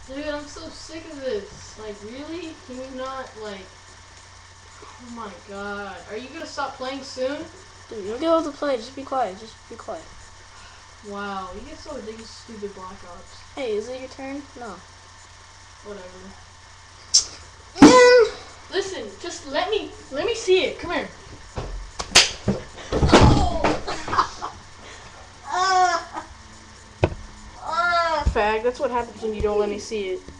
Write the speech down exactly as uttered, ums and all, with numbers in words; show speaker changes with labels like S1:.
S1: Dude, I'm so sick of this. Like, really? Can you not, like... Oh my god. Are you gonna stop playing soon?
S2: Dude, you don't get able to play. Just be quiet. Just be quiet.
S1: Wow, you get so ridiculous, stupid Black Ops.
S2: Hey, is it your turn? No.
S1: Whatever. Listen, just let me, let me see it. Come here. Fag, that's what happens when you don't let me see it.